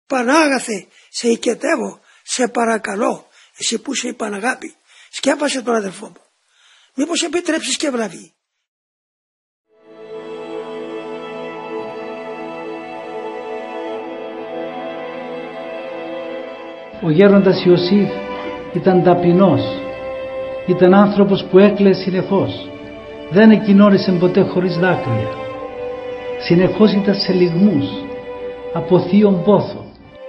Πανάγαθε, σε οικετεύω, σε παρακαλώ, εσύ που είσαι η Παναγάπη, σκέπασε τον αδελφό μου. Μήπως επιτρέψεις και βλαβή. Ο γέροντας Ιωσήφ ήταν ταπεινός, ήταν άνθρωπος που έκλαιε συνεχώς, δεν εκκοινώνησε ποτέ χωρίς δάκρυα. Συνεχώς ήταν σε λυγμούς, από θείον πόθο.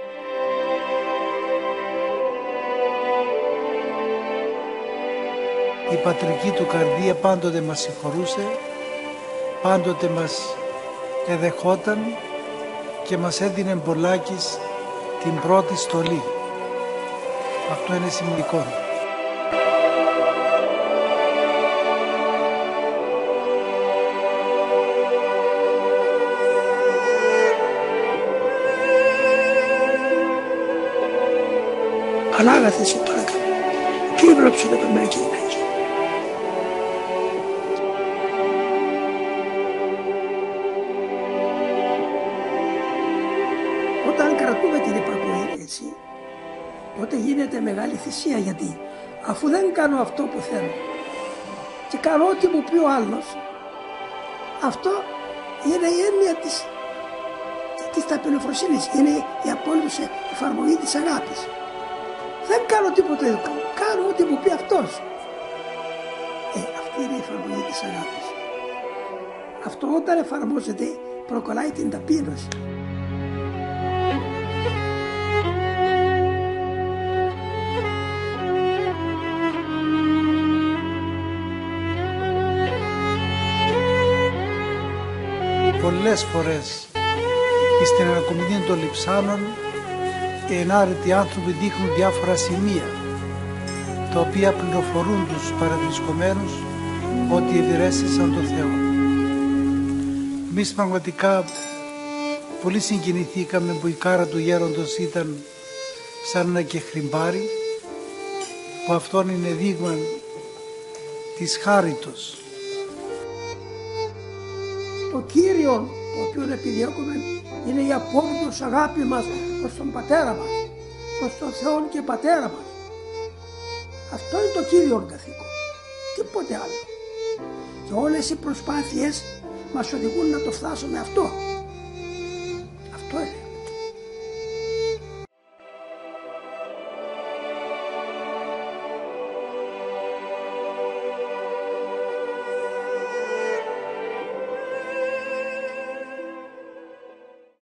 Η πατρική του καρδία πάντοτε μας συγχωρούσε, πάντοτε μας εδεχόταν και μας έδινε πολλάκις την πρώτη στολή. Αυτό είναι σημαντικό. Ανάγαθε, σε παρακαλώ, και ήβλαψε το παιδί και γυναίκη. Όταν κρατούμε την υπακοή έτσι, τότε γίνεται μεγάλη θυσία, γιατί αφού δεν κάνω αυτό που θέλω και κάνω ό,τι μου πει ο άλλος, αυτό είναι η έννοια της ταπεινοφροσύνης, είναι η απόλυτη εφαρμογή της αγάπης. Δεν κάνω τίποτα, κάνω ό,τι μου πει αυτός. Αυτή είναι η εφαρμογή της αγάπης. Αυτό όταν εφαρμόζεται προκαλάει την ταπείνωση. Πολλές φορές στην ανακομιδία των λειψάνων οι ενάρετοι άνθρωποι δείχνουν διάφορα σημεία τα οποία πληροφορούν τους παρευρισκομένους ότι ευηρέστησαν τον Θεό. Εμείς πραγματικά πολύ συγκινηθήκαμε που η κάρα του γέροντος ήταν σαν ένα κεχριμπάρι, που αυτόν είναι δείγμα της χάριτος. Το Κύριο το οποίο επιδιώκουμε είναι η απόλυτη αγάπη μας προς τον Πατέρα μας, προς τον Θεό και Πατέρα μας. Αυτό είναι το κύριο καθήκον, τίποτε άλλο. Και όλες οι προσπάθειες μας οδηγούν να το φτάσουμε αυτό.